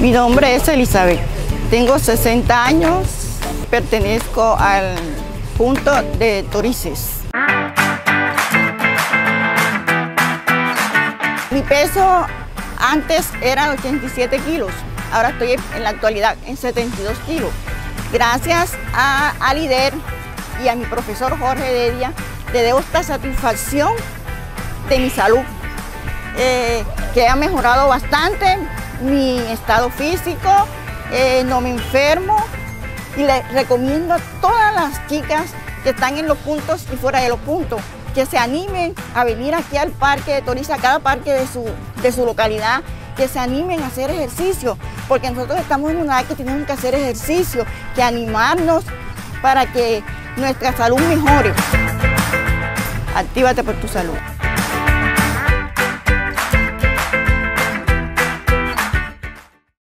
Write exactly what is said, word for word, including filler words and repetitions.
Mi nombre es Elizabeth, tengo sesenta años, pertenezco al punto de Torices. Mi peso antes era ochenta y siete kilos, ahora estoy en la actualidad en setenta y dos kilos. Gracias a, a líder y a mi profesor Jorge Dedia, le debo esta satisfacción de mi salud, eh, que ha mejorado bastante mi estado físico, eh, no me enfermo, y le recomiendo a todas las chicas que están en los puntos y fuera de los puntos que se animen a venir aquí al parque de Torices, a cada parque de su, de su localidad, que se animen a hacer ejercicio, porque nosotros estamos en una edad que tenemos que hacer ejercicio, que animarnos para que nuestra salud mejore. Actívate por tu salud.